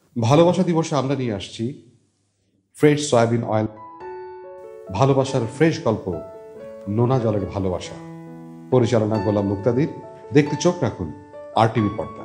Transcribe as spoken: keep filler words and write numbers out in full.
ভালোবাসা দিবসে আমরা নিয়ে আসছি ফ্রেশ সয়াবিন অয়েল, ভালোবাসার ফ্রেশ গল্প, নোনা জলের ভালোবাসা। পরিচালনা গোলাম মুক্তাদির। দেখতে চোখ রাখুন আর টিভি পর্দায়।